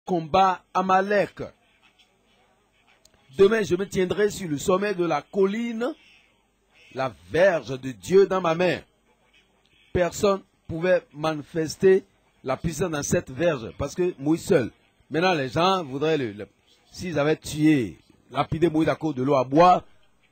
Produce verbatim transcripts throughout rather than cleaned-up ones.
combat Amalek. Demain, je me tiendrai sur le sommet de la colline, la verge de Dieu dans ma main. Personne ne pouvait manifester la puissance dans cette verge, parce que Moïse seul. Maintenant, les gens voudraient, le, le, s'ils avaient tué, lapidé Moïse à cause de l'eau à boire,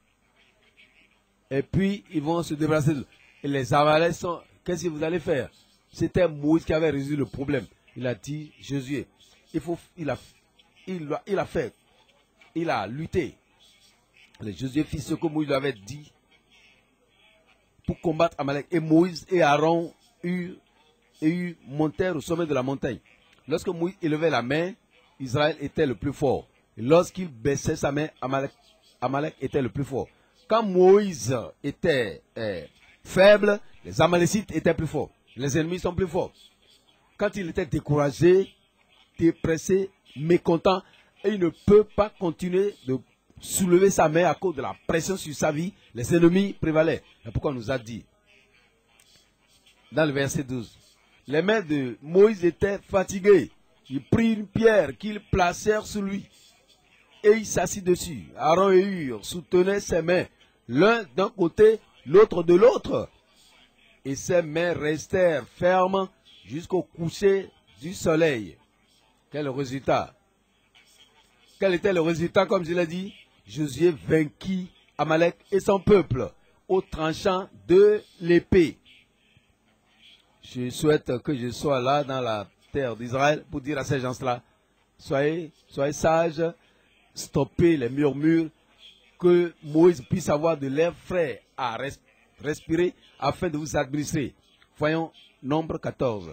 et puis ils vont se débarrasser de l'eau. Et les Amalek sont, qu'est-ce que vous allez faire? C'était Moïse qui avait résolu le problème. Il a dit, Josué, il, faut, il, a, il, a, il a fait, il a lutté. Et Josué fit ce que Moïse lui avait dit pour combattre Amalek. Et Moïse et Aaron eurent, eurent, montèrent au sommet de la montagne. Lorsque Moïse élevait la main, Israël était le plus fort. Et lorsqu'il baissait sa main, Amalek, Amalek était le plus fort. Quand Moïse était euh, faible, les Amalécites étaient plus forts. Les ennemis sont plus forts. Quand il était découragé, dépressé, mécontent, et il ne peut pas continuer de soulever sa main à cause de la pression sur sa vie, les ennemis prévalaient. C'est pourquoi on nous a dit, dans le verset douze, les mains de Moïse étaient fatiguées. Il prit une pierre qu'ils placèrent sur lui et il s'assit dessus. Aaron et Hur soutenaient ses mains, l'un d'un côté, l'autre de l'autre. Et ses mains restèrent fermes jusqu'au coucher du soleil. Quel résultat? Quel était le résultat, comme je l'ai dit? Josué vainquit Amalek et son peuple au tranchant de l'épée. Je souhaite que je sois là dans la terre d'Israël pour dire à ces gens-là, soyez, soyez sages, stoppez les murmures, que Moïse puisse avoir de l'air frais à res respirer afin de vous administrer. Voyons nombre quatorze.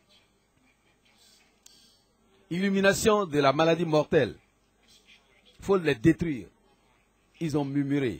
Illumination de la maladie mortelle. Il faut les détruire. Ils ont murmuré.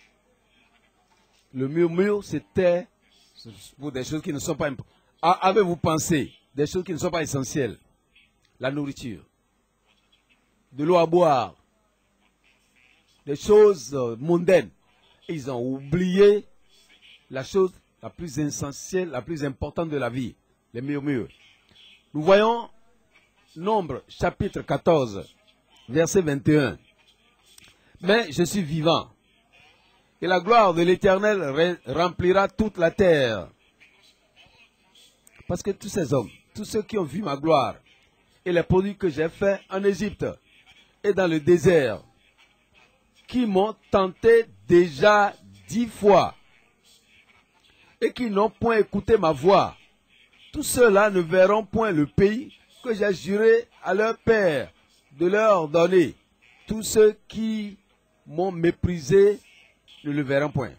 Le murmure, c'était pour des choses qui ne sont pas importantes. Avez-vous pensé des choses qui ne sont pas essentielles? La nourriture, de l'eau à boire, des choses mondaines. Ils ont oublié la chose la plus essentielle, la plus importante de la vie, les murmures. Nous voyons Nombre, chapitre quatorze, verset vingt et un. Mais je suis vivant, et la gloire de l'Éternel remplira toute la terre. Parce que tous ces hommes, tous ceux qui ont vu ma gloire, et les produits que j'ai faits en Égypte et dans le désert, qui m'ont tenté déjà dix fois, et qui n'ont point écouté ma voix, tous ceux-là ne verront point le pays que j'ai juré à leur père de leur donner. Tous ceux qui m'ont méprisé ne le verront point.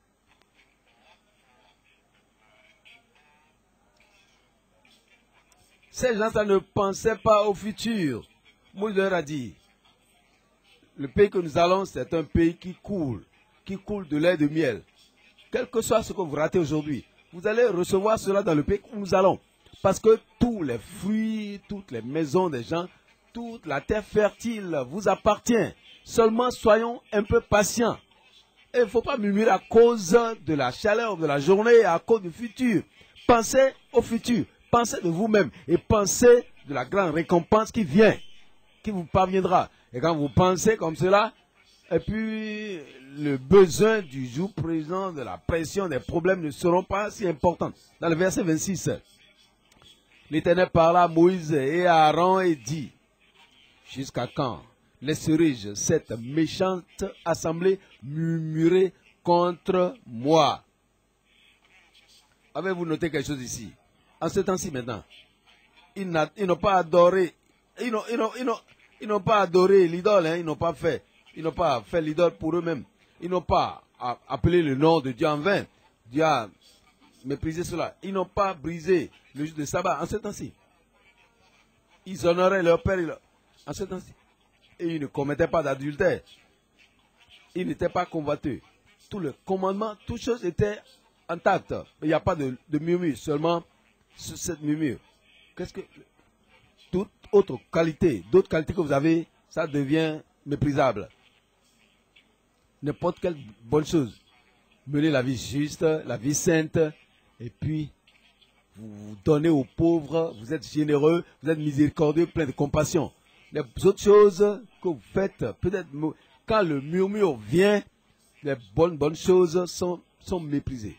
Ces gens-là ne pensaient pas au futur. Moïse leur a dit, le pays que nous allons, c'est un pays qui coule, qui coule de lait et de miel. Quel que soit ce que vous ratez aujourd'hui, vous allez recevoir cela dans le pays où nous allons. Parce que tous les fruits, toutes les maisons des gens, toute la terre fertile vous appartient. Seulement soyons un peu patients. Et il ne faut pas murmurer à cause de la chaleur de la journée, à cause du futur. Pensez au futur. Pensez de vous-même et pensez de la grande récompense qui vient, qui vous parviendra. Et quand vous pensez comme cela, et puis le besoin du jour présent, de la pression, des problèmes ne seront pas si importants. Dans le verset vingt-six, l'Éternel parla à Moïse et à Aaron et dit, jusqu'à quand laisserai-je cette méchante assemblée murmurer contre moi? Avez-vous noté quelque chose ici? En ce temps-ci maintenant, ils n'ont pas adoré, ils n'ont pas adoré l'idole, hein, ils n'ont pas fait, ils n'ont pas fait l'idole pour eux-mêmes. Ils n'ont pas appelé le nom de Dieu en vain. Dieu a méprisé cela. Ils n'ont pas brisé le jour de sabbat en ce temps-ci. Ils honoraient leur père en ce temps-ci. Et ils ne commettaient pas d'adultère. Ils n'étaient pas convoiteux. Tous les commandements, toutes choses étaient intactes. Il n'y a pas de, de murmure, seulement cette murmure. Qu'est-ce que toute autre qualité, d'autres qualités que vous avez, ça devient méprisable. N'importe quelle bonne chose. Mener la vie juste, la vie sainte, et puis vous, vous donnez aux pauvres, vous êtes généreux, vous êtes miséricordieux, plein de compassion. Les autres choses que vous faites, peut-être quand le murmure vient, les bonnes, bonnes choses sont, sont méprisées.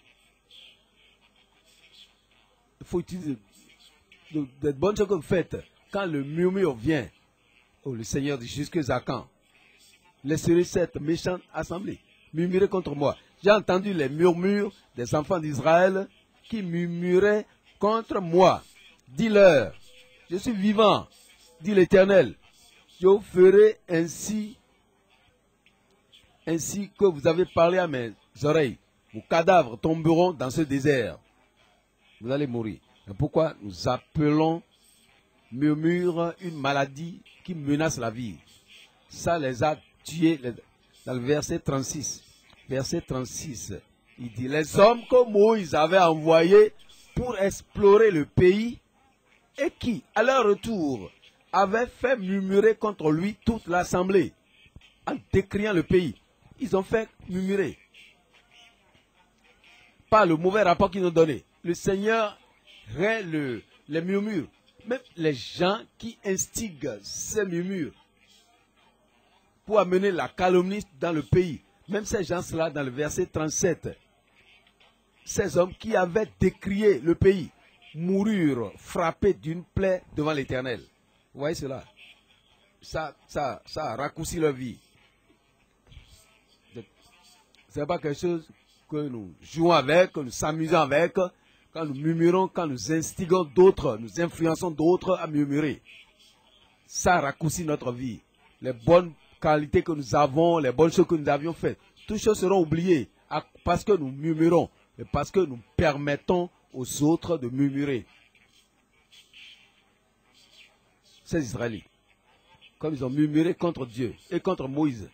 Il faut utiliser des bonnes choses que vous faites. Quand le murmure vient, oh, le Seigneur dit jusqu'à quand laisserez cette méchante assemblée murmurer contre moi. J'ai entendu les murmures des enfants d'Israël qui murmuraient contre moi. Dis-leur, je suis vivant, dit l'Éternel. Je vous ferai ainsi, ainsi que vous avez parlé à mes oreilles. Vos cadavres tomberont dans ce désert. Vous allez mourir. Et pourquoi nous appelons murmure une maladie qui menace la vie? Ça les a tués dans le verset trente-six. Verset trente-six, il dit, les hommes que Moïse avait envoyés pour explorer le pays et qui, à leur retour, avaient fait murmurer contre lui toute l'assemblée en décriant le pays. Ils ont fait murmurer. Par le mauvais rapport qu'ils nous ont donné. Le Seigneur rend le, les murmures. Même les gens qui instiguent ces murmures pour amener la calomnie dans le pays. Même ces gens-là, dans le verset trente-sept, ces hommes qui avaient décrié le pays, moururent frappés d'une plaie devant l'Éternel. Vous voyez cela? Ça, ça, ça raccourcit leur vie. Ce n'est pas quelque chose que nous jouons avec, que nous s'amusons avec, quand nous murmurons, quand nous instigons d'autres, nous influençons d'autres à murmurer. Ça raccourcit notre vie. Les bonnes qualités que nous avons, les bonnes choses que nous avions faites, toutes choses seront oubliées parce que nous murmurons, et parce que nous permettons aux autres de murmurer. Ces Israélites, comme ils ont murmuré contre Dieu et contre Moïse,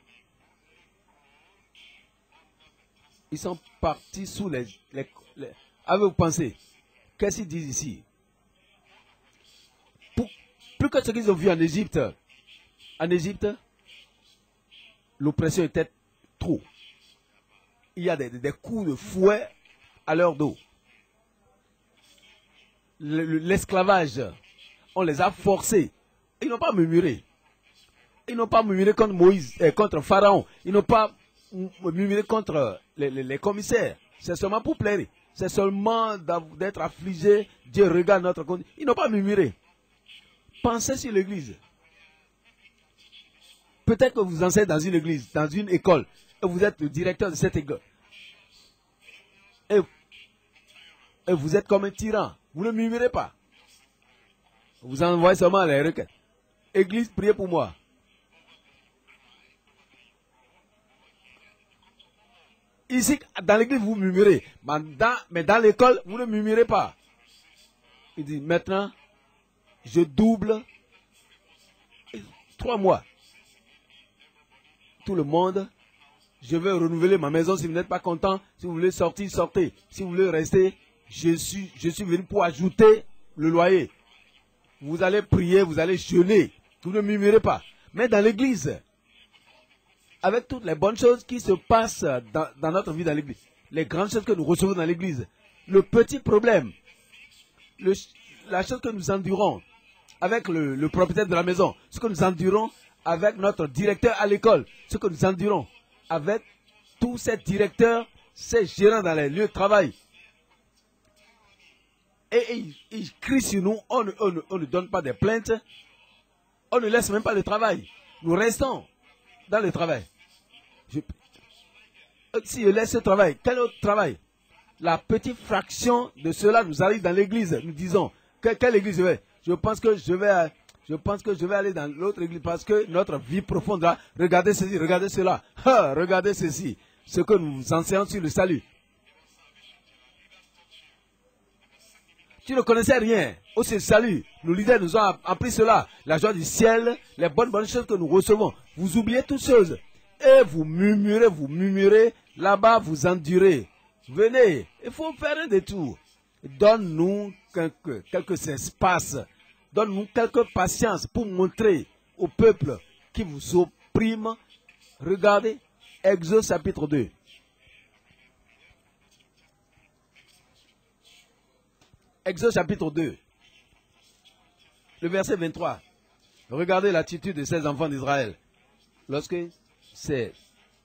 ils sont partis sous les... les, les avez-vous pensé? Qu'est-ce qu'ils disent ici? Pour, plus que ce qu'ils ont vu en Égypte, en Égypte, l'oppression était trop. Il y a des, des coups de fouet à leur dos. L'esclavage, on les a forcés. Ils n'ont pas murmuré. Ils n'ont pas murmuré contre Moïse, euh, contre Pharaon. Ils n'ont pas murmuré contre les, les, les commissaires. C'est seulement pour plaire. C'est seulement d'être affligé. Dieu regarde notre conduite. Ils n'ont pas murmuré. Pensez sur l'église. Peut-être que vous enseignez dans une église, dans une école, et vous êtes le directeur de cette école. Et, et vous êtes comme un tyran. Vous ne murmurez pas. Vous envoyez seulement les requêtes. Église, priez pour moi. Ici, dans l'église, vous murmurez. Mais dans, mais dans l'école, vous ne murmurez pas. Il dit, maintenant, je double trois mois. Tout le monde, je vais renouveler ma maison. Si vous n'êtes pas content, si vous voulez sortir, sortez. Si vous voulez rester, je suis, je suis venu pour ajouter le loyer. Vous allez prier, vous allez jeûner. Vous ne murmurez pas. Mais dans l'église, avec toutes les bonnes choses qui se passent dans, dans notre vie dans l'église, les grandes choses que nous recevons dans l'église, le petit problème, le, la chose que nous endurons avec le, le propriétaire de la maison, ce que nous endurons avec notre directeur à l'école, ce que nous endurons avec tous ces directeurs, ces gérants dans les lieux de travail. Et ils, ils crient sur nous, on, on, on ne donne pas de plaintes, on ne laisse même pas le travail. Nous restons dans le travail. Je, si je laisse ce travail, quel autre travail? La petite fraction de cela nous arrive dans l'église. Nous disons, que, quelle église je vais? Je pense que je vais, je pense que je vais aller dans l'autre église parce que notre vie profonde là, regardez ceci, regardez cela, ha, regardez ceci, ce que nous enseignons sur le salut. Tu ne connaissais rien. Oh, c'est le salut. Nos leaders nous ont appris cela. La joie du ciel, les bonnes, bonnes choses que nous recevons. Vous oubliez toutes choses. Et vous murmurez, vous murmurez. Là-bas, vous endurez. Venez. Il faut faire un détour. Donne-nous quelques, quelques espaces. Donne-nous quelques patience pour montrer au peuple qui vous opprime. Regardez, Exode chapitre deux. Exode chapitre deux, le verset vingt-trois. Regardez l'attitude de ces enfants d'Israël. Lorsque c'est...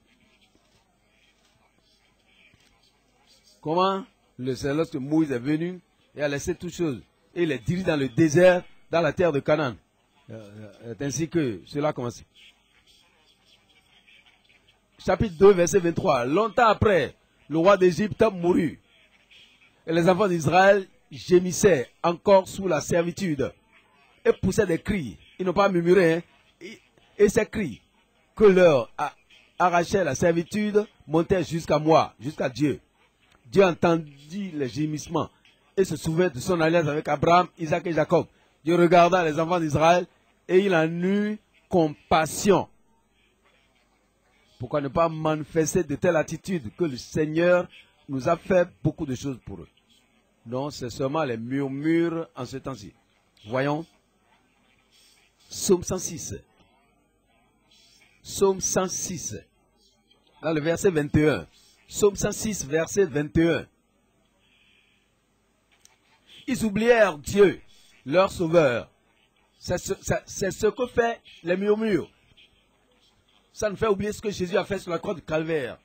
Comment c'est lorsque Moïse est venu et a laissé toutes choses. Et il les dirige dans le désert, dans la terre de Canaan. C'est ainsi que cela a commencé. Chapitre deux, verset vingt-trois. Longtemps après, le roi d'Égypte mourut. Et les enfants d'Israël gémissaient encore sous la servitude et poussaient des cris. Ils n'ont pas murmuré. Hein? Et, et ces cris que leur arrachait la servitude montaient jusqu'à moi, jusqu'à Dieu. Dieu entendit les gémissements et se souvint de son alliance avec Abraham, Isaac et Jacob. Dieu regarda les enfants d'Israël et il en eut compassion. Pourquoi ne pas manifester de telle attitude que le Seigneur nous a fait beaucoup de choses pour eux? Non, c'est seulement les murmures en ce temps-ci. Voyons. Psaume cent six. Psaume cent six. Dans le verset vingt et un. Psaume cent six, verset vingt et un. Ils oublièrent Dieu, leur sauveur. C'est ce, ce que fait les murmures. Ça nous fait oublier ce que Jésus a fait sur la croix du calvaire.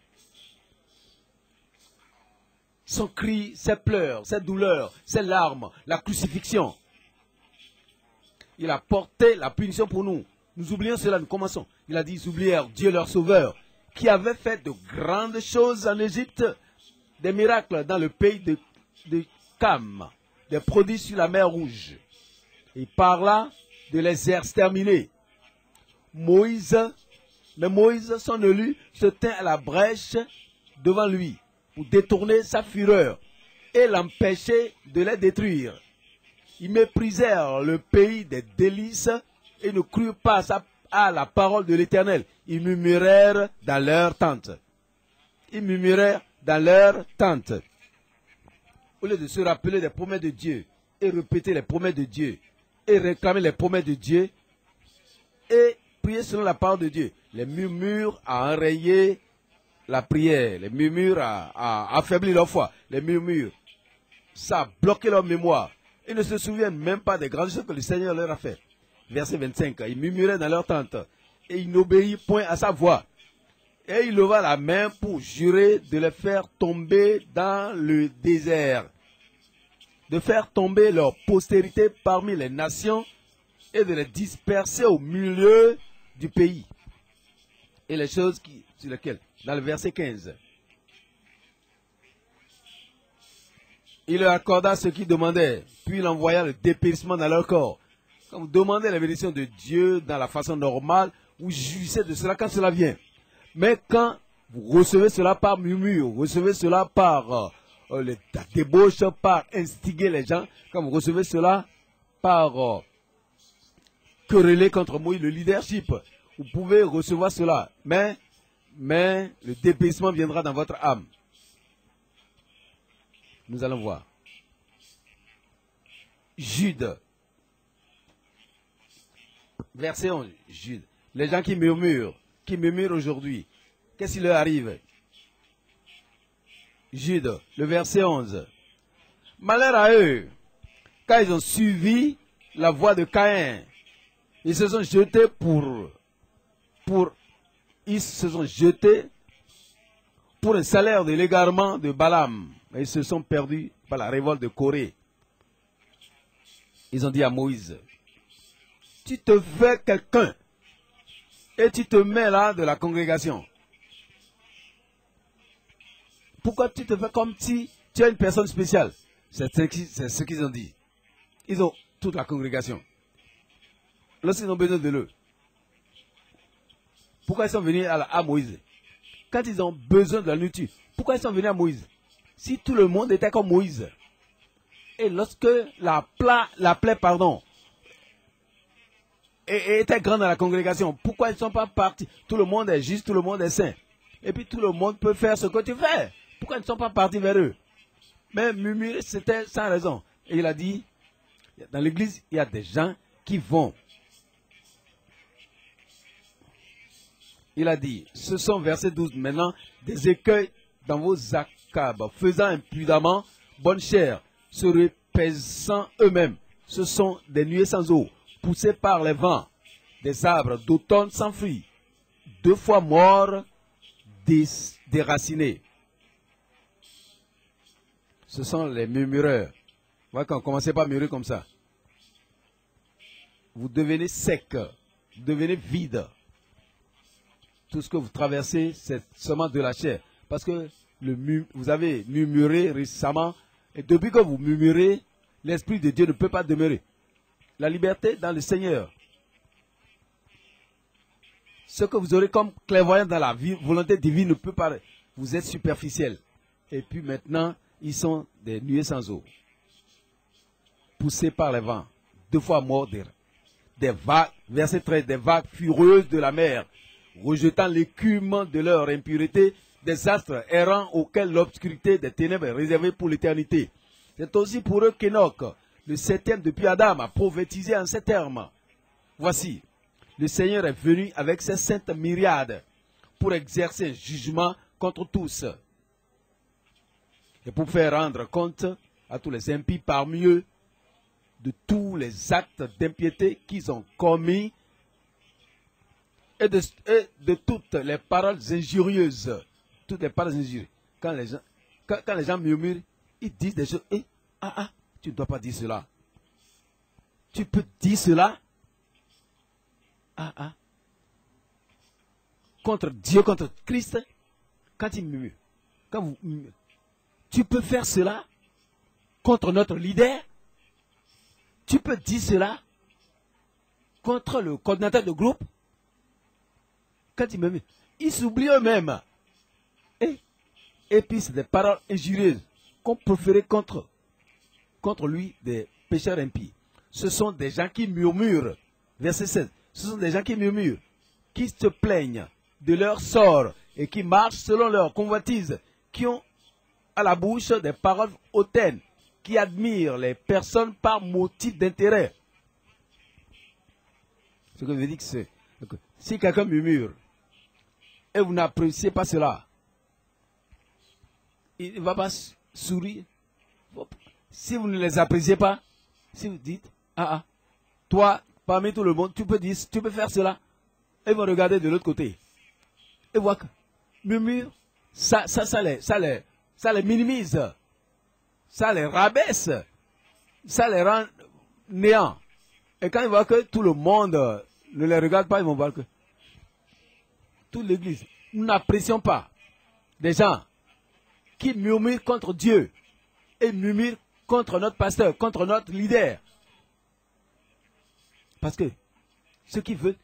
Son cri, ses pleurs, ses douleurs, ses larmes, la crucifixion. Il a porté la punition pour nous. Nous oublions cela, nous commençons. Il a dit, ils oublièrent Dieu leur sauveur, qui avait fait de grandes choses en Égypte, des miracles dans le pays de, de Cam, des prodiges sur la mer Rouge. Il parla de les exterminer. Moïse, mais Moïse, son élu, se tint à la brèche devant lui pour détourner sa fureur et l'empêcher de les détruire. Ils méprisèrent le pays des délices et ne crurent pas à, sa, à la parole de l'Éternel. Ils murmurèrent dans leur tente. Ils murmurèrent dans leur tente. Au lieu de se rappeler des promesses de Dieu et répéter les promesses de Dieu et réclamer les promesses de Dieu et prier selon la parole de Dieu. Les murmures ont enrayé la prière. Les murmures ont affaibli leur foi. Les murmures, ça a bloqué leur mémoire. Ils ne se souviennent même pas des grandes choses que le Seigneur leur a fait. Verset vingt-cinq. Ils murmuraient dans leur tente et ils n'obéirent point à sa voix. Et il leva la main pour jurer de les faire tomber dans le désert, de faire tomber leur postérité parmi les nations et de les disperser au milieu du pays. Et les choses qui, sur lesquelles, dans le verset quinze, il leur accorda ce qu'ils demandaient, puis il envoya le dépérissement dans leur corps. Quand vous demandez la bénédiction de Dieu dans la façon normale, vous jouissez de cela quand cela vient. Mais quand vous recevez cela par murmure, vous recevez cela par euh, les, la débauche, par instiguer les gens, quand vous recevez cela par euh, quereller contre Moïse, le leadership, vous pouvez recevoir cela. Mais, mais le dépérissement viendra dans votre âme. Nous allons voir. Jude. Verset onze. Jude. Les gens qui murmurent, qui murmurent aujourd'hui, qu'est-ce qui leur arrive? Jude, le verset onze. Malheur à eux, car ils ont suivi la voie de Caïn. Ils se sont jetés pour, pour, ils se sont jetés pour un salaire de l'égarement de Balaam. Et ils se sont perdus par la révolte de Corée. Ils ont dit à Moïse, tu te fais quelqu'un et tu te mets là de la congrégation. Pourquoi tu te fais comme si tu es une personne spéciale? C'est ce qu'ils ont dit. Ils ont toute la congrégation. Lorsqu'ils ont besoin de l'eux. Pourquoi ils sont venus à, la, à Moïse? Quand ils ont besoin de la nourriture, pourquoi ils sont venus à Moïse? Si tout le monde était comme Moïse, et lorsque la, pla, la plaie pardon, et, et était grande dans la congrégation, pourquoi ils ne sont pas partis? Tout le monde est juste, tout le monde est saint. Et puis tout le monde peut faire ce que tu fais. Pourquoi ils ne sont pas partis vers eux? Mais murmurer, c'était sans raison. Et il a dit, dans l'église, il y a des gens qui vont. Il a dit, ce sont, verset douze, maintenant, des écueils dans vos acabes, faisant impudemment bonne chère, se pèsant eux-mêmes. Ce sont des nuées sans eau, poussées par les vents, des arbres d'automne sans fruits, deux fois morts, dé déracinés. Ce sont les murmureurs. Voilà, quand on commençait pas à murmurer comme ça, vous devenez sec, vous devenez vide. Tout ce que vous traversez, c'est seulement de la chair. Parce que le, vous avez murmuré récemment, et depuis que vous murmurez, l'Esprit de Dieu ne peut pas demeurer. La liberté dans le Seigneur. Ce que vous aurez comme clairvoyant dans la vie, volonté divine ne peut pas. Vous êtes superficiel. Et puis maintenant, ils sont des nuées sans eau. Poussés par les vents. Deux fois morts des, des vagues, verset treize, des vagues furieuses de la mer, rejetant l'écume de leur impureté, des astres errants auxquels l'obscurité des ténèbres est réservée pour l'éternité. C'est aussi pour eux qu'Enoch, le septième depuis Adam, a prophétisé en ces termes. Voici, le Seigneur est venu avec ses saintes myriades pour exercer un jugement contre tous et pour faire rendre compte à tous les impies parmi eux de tous les actes d'impiété qu'ils ont commis et de, et de toutes les paroles injurieuses. Toutes les paroles injurieuses. Quand les gens, quand, quand les gens murmurent, ils disent des choses. Eh, ah, ah, tu ne dois pas dire cela. Tu peux dire cela. Ah, ah. Contre Dieu, contre Christ. Quand ils murmurent. Quand vous murmurez. Tu peux faire cela. Contre notre leader. Tu peux dire cela. Contre le coordinateur de groupe. Quand ils murmurent. Ils s'oublient eux-mêmes. Et, et puis c'est des paroles injurieuses qu'on proférait contre, contre lui, des pécheurs impies. Ce sont des gens qui murmurent. Verset seize. Ce sont des gens qui murmurent, qui se plaignent de leur sort et qui marchent selon leur convoitise, qui ont à la bouche des paroles hautaines, qui admirent les personnes par motif d'intérêt. Ce que je veux dire, c'est que si quelqu'un murmure et vous n'appréciez pas cela, il ne va pas sourire. Si vous ne les appréciez pas, si vous dites, ah ah, toi, parmi tout le monde, tu peux dire, tu peux faire cela. Et ils vont regarder de l'autre côté. Et voir que murmure, ça, ça, ça, les, ça, les, ça les minimise. Ça les rabaisse. Ça les rend néants. Et quand ils voient que tout le monde ne les regarde pas, ils vont voir que toute l'église, nous n'apprécions pas des gens qui murmurent contre Dieu et murmurent contre notre pasteur, contre notre leader. Parce que ce qu'il veut,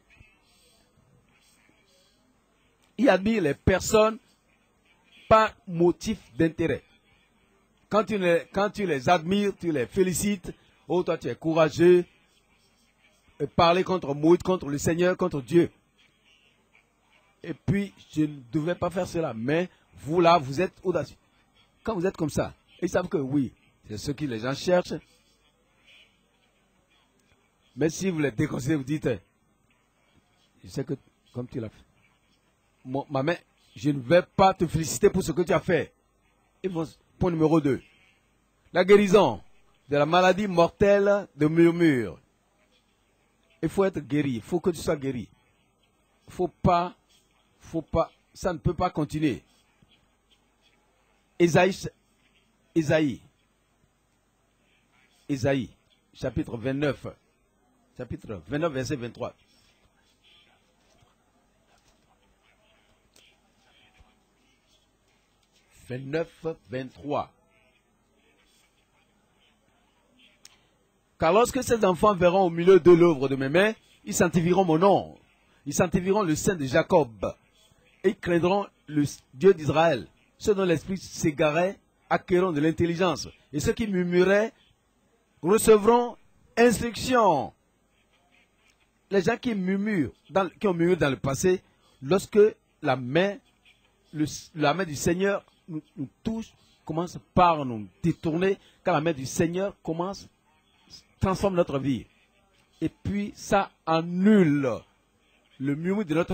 il admire les personnes par motif d'intérêt. Quand tu, les, quand tu les admires, tu les félicites, oh toi tu es courageux, et parler contre Moïse, contre le Seigneur, contre Dieu. Et puis, je ne devais pas faire cela, mais vous là, vous êtes audacieux. Quand vous êtes comme ça, ils savent que oui, c'est ce que les gens cherchent. Mais si vous les déconseillez, vous dites, je sais que comme tu l'as fait, mon, ma main, je ne vais pas te féliciter pour ce que tu as fait. Et bon, point numéro deux, la guérison de la maladie mortelle de murmure. Il faut être guéri, il faut que tu sois guéri. Il ne faut pas, faut pas, ça ne peut pas continuer. Ésaïe, Ésaïe, Ésaïe, chapitre vingt-neuf, chapitre vingt-neuf, verset vingt-trois. vingt-neuf, vingt-trois. Car lorsque ces enfants verront au milieu de l'œuvre de mes mains, ils sanctifieront mon nom. Ils sanctifieront le Saint de Jacob. Et ils craindront le Dieu d'Israël. Ceux dont l'esprit s'égarait acquerront de l'intelligence. Et ceux qui murmuraient recevront instruction. Les gens qui murmurent, dans, qui ont murmuré dans le passé, lorsque la main, le, la main du Seigneur nous, nous touche, commence par nous détourner, quand la main du Seigneur commence, transforme notre vie. Et puis ça annule le murmure de notre